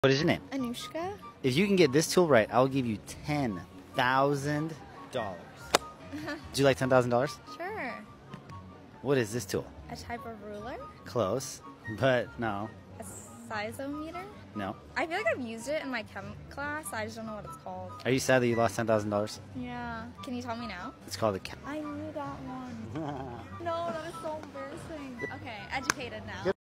What is your name? Anushka. If you can get this tool right, I'll give you $10,000. Would you like $10,000? Sure. What is this tool? A type of ruler. Close, but no. A sizometer. No. I feel like I've used it in my chem class. I just don't know what it's called. Are you sad that you lost $10,000? Yeah. Can you tell me now? It's called a I knew that one. No, that was so embarrassing. Okay, educated now.